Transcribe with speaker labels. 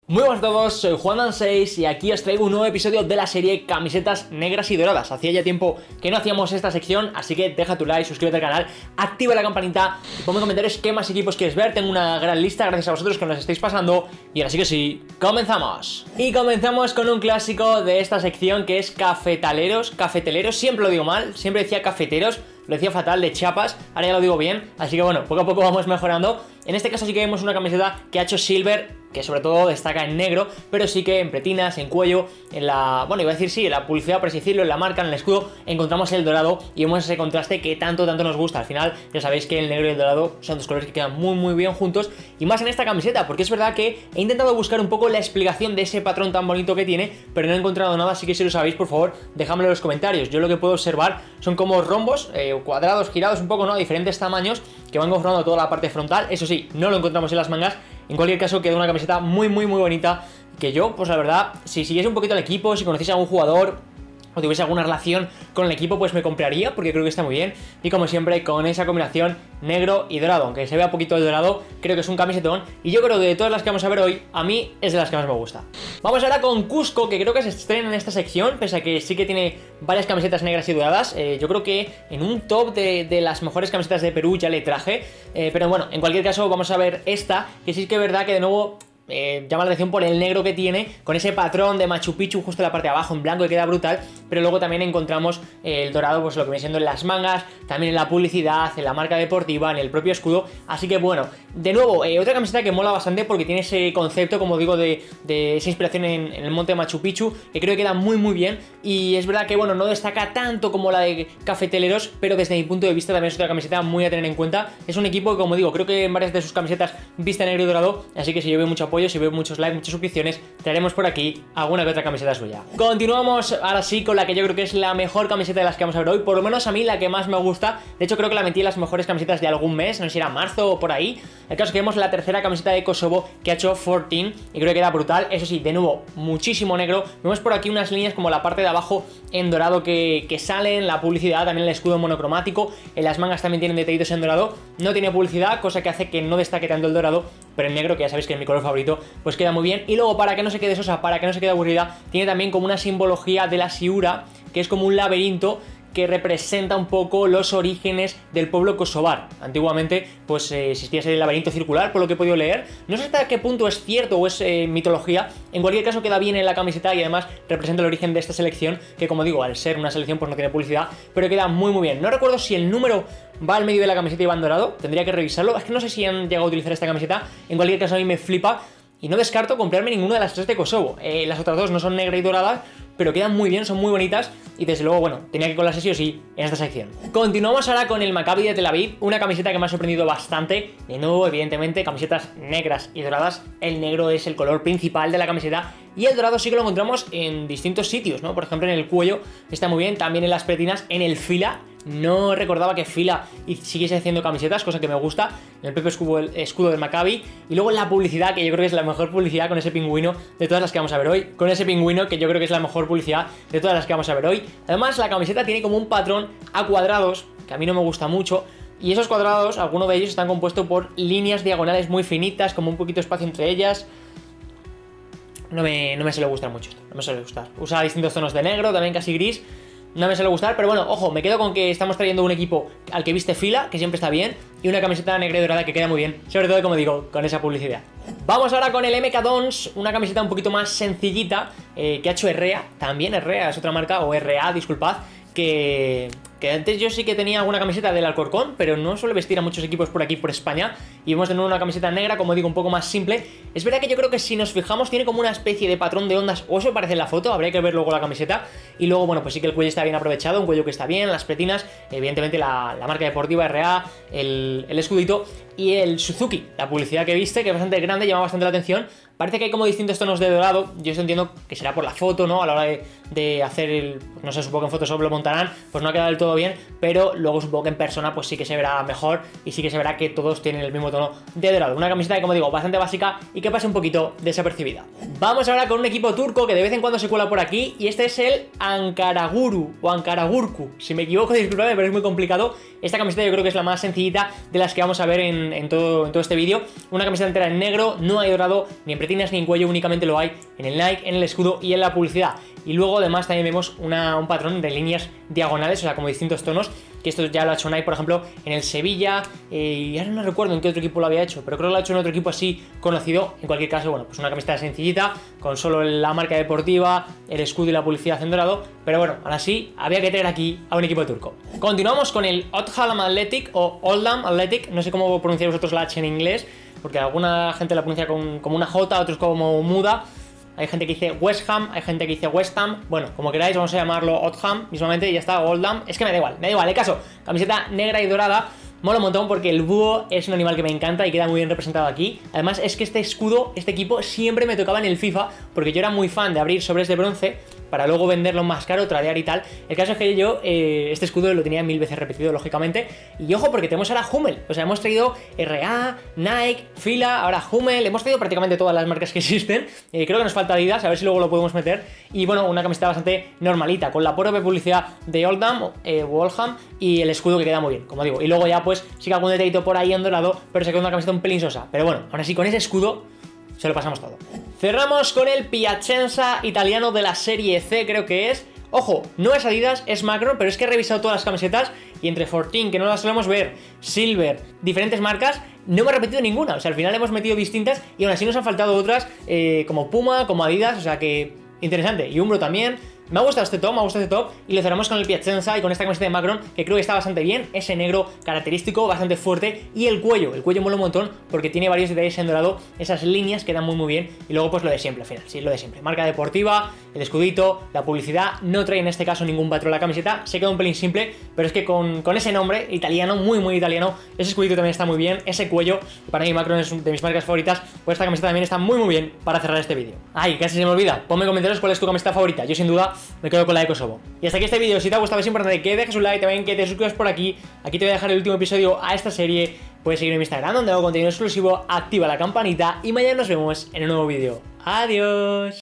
Speaker 1: Muy buenas a todos, soy Juandan6 y aquí os traigo un nuevo episodio de la serie Camisetas Negras y Doradas. Hacía ya tiempo que no hacíamos esta sección, así que deja tu like, suscríbete al canal, activa la campanita y ponme en comentarios qué más equipos quieres ver. Tengo una gran lista, gracias a vosotros que nos estáis pasando. Y ahora sí que sí, comenzamos. Y comenzamos con un clásico de esta sección que es cafetaleros, siempre lo digo mal, siempre decía cafeteros. Lo decía fatal, de Chiapas, ahora ya lo digo bien. Así que bueno, poco a poco vamos mejorando. En este caso sí que vemos una camiseta que ha hecho Silver, que sobre todo destaca en negro, pero sí que en pretinas, en cuello, en la... bueno, iba a decir sí, en la publicidad, por así decirlo, en la marca, en el escudo, encontramos el dorado y vemos ese contraste que tanto nos gusta. Al final, ya sabéis que el negro y el dorado son dos colores que quedan muy bien juntos, y más en esta camiseta, porque es verdad que he intentado buscar un poco la explicación de ese patrón tan bonito que tiene, pero no he encontrado nada, así que si lo sabéis, por favor, dejadmelo en los comentarios. Yo lo que puedo observar son como rombos, cuadrados, girados un poco, ¿no? A diferentes tamaños, que van conformando toda la parte frontal. Eso sí, no lo encontramos en las mangas. En cualquier caso, queda una camiseta muy bonita, que yo, pues la verdad, si siguiese un poquito el equipo, si conocéis a algún jugador o tuviese alguna relación con el equipo, pues me compraría, porque creo que está muy bien. Y como siempre, con esa combinación negro y dorado, aunque se vea poquito el dorado, creo que es un camisetón, y yo creo que de todas las que vamos a ver hoy, a mí es de las que más me gusta. Vamos ahora con Cusco, que creo que se estrena en esta sección, pese a que sí que tiene varias camisetas negras y doradas. Yo creo que en un top de las mejores camisetas de Perú ya le traje, pero bueno, en cualquier caso vamos a ver esta, que sí que es verdad que de nuevo... llama la atención por el negro que tiene, con ese patrón de Machu Picchu justo en la parte de abajo en blanco, que queda brutal, pero luego también encontramos el dorado, pues lo que viene siendo en las mangas, también en la publicidad, en la marca deportiva, en el propio escudo. Así que bueno, de nuevo, otra camiseta que mola bastante porque tiene ese concepto, como digo, de esa inspiración en el monte Machu Picchu, que creo que queda muy bien, y es verdad que bueno, no destaca tanto como la de Cafeteleros, pero desde mi punto de vista también es otra camiseta muy a tener en cuenta. Es un equipo que, como digo, creo que en varias de sus camisetas viste negro y dorado, así que si yo veo mucho apoyo, si veo muchos likes, muchas suscripciones, traeremos por aquí alguna que otra camiseta suya. Continuamos ahora sí con la que yo creo que es la mejor camiseta de las que vamos a ver hoy, por lo menos a mí la que más me gusta. De hecho creo que la metí en las mejores camisetas de algún mes, no sé si era marzo o por ahí. El caso es que vemos la tercera camiseta de Kosovo que ha hecho 14 y creo que era brutal. Eso sí, de nuevo, muchísimo negro. Vemos por aquí unas líneas como la parte de abajo en dorado que salen, la publicidad, también el escudo monocromático, en las mangas también tienen detallitos en dorado. No tiene publicidad, cosa que hace que no destaque tanto el dorado, pero el negro, que ya sabéis que es mi color favorito, pues queda muy bien. Y luego, para que no se quede sosa, para que no se quede aburrida, tiene también como una simbología de la Siura, que es como un laberinto que representa un poco los orígenes del pueblo kosovar. Antiguamente pues existía ese laberinto circular, por lo que he podido leer. No sé hasta qué punto es cierto o es mitología. En cualquier caso queda bien en la camiseta y además representa el origen de esta selección, que como digo, al ser una selección pues no tiene publicidad, pero queda muy bien. No recuerdo si el número va al medio de la camiseta y va en dorado, tendría que revisarlo. Es que no sé si han llegado a utilizar esta camiseta. En cualquier caso a mí me flipa y no descarto comprarme ninguna de las tres de Kosovo. Las otras dos no son negras y doradas, pero quedan muy bien, son muy bonitas y desde luego, bueno, tenía que colarse sí o sí en esta sección. Continuamos ahora con el Maccabi de Tel Aviv, una camiseta que me ha sorprendido bastante. De nuevo, evidentemente, camisetas negras y doradas. El negro es el color principal de la camiseta y el dorado sí que lo encontramos en distintos sitios, ¿no? Por ejemplo, en el cuello está muy bien, también en las pretinas, en el fila. No recordaba que Fila siguiese haciendo camisetas, cosa que me gusta. En el propio escudo del Maccabi. Y luego en la publicidad, que yo creo que es la mejor publicidad, con ese pingüino de todas las que vamos a ver hoy. Con ese pingüino que yo creo que es la mejor publicidad de todas las que vamos a ver hoy. Además, la camiseta tiene como un patrón a cuadrados, que a mí no me gusta mucho. Y esos cuadrados, algunos de ellos están compuestos por líneas diagonales muy finitas, como un poquito de espacio entre ellas. No me suele gustar mucho esto, no me suele gustar. Usa distintos tonos de negro, también casi gris. No me suele gustar, pero bueno, ojo, me quedo con que estamos trayendo un equipo al que viste Fila, que siempre está bien, y una camiseta negra y dorada que queda muy bien, sobre todo, como digo, con esa publicidad. Vamos ahora con el MK Dons, una camiseta un poquito más sencillita, que ha hecho Herrea, también Herrea es otra marca, o RA, disculpad, que antes yo sí que tenía alguna camiseta del Alcorcón, pero no suele vestir a muchos equipos por aquí, por España. Y vemos de nuevo una camiseta negra, como digo, un poco más simple. Es verdad que yo creo que si nos fijamos tiene como una especie de patrón de ondas, o eso parece en la foto, habría que ver luego la camiseta. Y luego, bueno, pues sí que el cuello está bien aprovechado, un cuello que está bien, las pretinas, evidentemente la marca deportiva RA, el escudito y el Suzuki, la publicidad que viste, que es bastante grande, llama bastante la atención. Parece que hay como distintos tonos de dorado. Yo eso entiendo que será por la foto, ¿no? A la hora de hacer el... no sé, supongo que en Photoshop lo montarán, pues no ha quedado del todo bien, pero luego supongo que en persona pues sí que se verá mejor y sí que se verá que todos tienen el mismo tono de dorado. Una camiseta que, como digo, bastante básica y que pasa un poquito desapercibida. Vamos ahora con un equipo turco que de vez en cuando se cuela por aquí, y este es el Ankaraguru o Ankaragurku. Si me equivoco, disculpadme, pero es muy complicado. Esta camiseta yo creo que es la más sencillita de las que vamos a ver en todo este vídeo. Una camiseta entera en negro, no hay dorado ni en retinas ni en cuello, únicamente lo hay en el Nike, en el escudo y en la publicidad. Y luego además también vemos un patrón de líneas diagonales, o sea, como distintos tonos, que esto ya lo ha hecho Nike, por ejemplo, en el Sevilla, y ahora no recuerdo en qué otro equipo lo había hecho, pero creo que lo ha hecho en otro equipo así conocido. En cualquier caso, bueno, pues una camiseta sencillita, con solo la marca deportiva, el escudo y la publicidad en dorado, pero bueno, aún así había que tener aquí a un equipo turco. Continuamos con el Oldham Athletic o Oldham Athletic, no sé cómo pronunciar vosotros la H en inglés, porque alguna gente la pronuncia como una J, otros como muda. Hay gente que dice West Ham, hay gente que dice West Ham. Bueno, como queráis, vamos a llamarlo Oldham mismamente y ya está, Oldham. Es que me da igual. El caso, camiseta negra y dorada. Mola un montón porque el búho es un animal que me encanta y queda muy bien representado aquí. Además es que este escudo, este equipo, siempre me tocaba en el FIFA porque yo era muy fan de abrir sobres de bronce para luego venderlo más caro, tradear y tal. El caso es que yo este escudo lo tenía 1000 veces repetido, lógicamente. Y ojo, porque tenemos ahora Hummel. O sea, hemos traído RA, Nike, Fila, ahora Hummel. Hemos traído prácticamente todas las marcas que existen. Creo que nos falta Adidas, a ver si luego lo podemos meter. Y bueno, una camiseta bastante normalita, con la propia publicidad de Oldham, Oldham, y el escudo que queda muy bien, como digo. Y luego ya pues sí que algún detallito por ahí en dorado, pero se queda una camiseta un pelín sosa. Pero bueno, aún así con ese escudo se lo pasamos todo. Cerramos con el Piacenza italiano de la Serie C, creo que es. Ojo, no es Adidas, es Macron, pero es que he revisado todas las camisetas y entre Fortin, que no las solemos ver, Silver, diferentes marcas, no hemos repetido ninguna. O sea, al final hemos metido distintas y aún así nos han faltado otras como Puma, como Adidas, o sea que interesante. Y Umbro también. Me ha gustado este top, y lo cerramos con el Piacenza y con esta camiseta de Macron, que creo que está bastante bien, ese negro característico, bastante fuerte, y el cuello mola un montón porque tiene varios detalles en dorado, esas líneas quedan muy bien, y luego pues lo de siempre al final, sí, lo de siempre, marca deportiva, el escudito, la publicidad, no trae en este caso ningún patrón la camiseta, se queda un pelín simple, pero es que con ese nombre italiano, muy italiano, ese escudito también está muy bien, ese cuello, para mí Macron es de mis marcas favoritas, pues esta camiseta también está muy bien para cerrar este vídeo. Ay, casi se me olvida, ponme en comentarios cuál es tu camiseta favorita, yo sin duda me quedo con la de Kosovo. Y hasta aquí este vídeo. Si te ha gustado es importante que dejes un like, también que te suscribas por aquí. Aquí te voy a dejar el último episodio a esta serie. Puedes seguirme en mi Instagram donde hago contenido exclusivo, activa la campanita y mañana nos vemos en un nuevo vídeo. Adiós.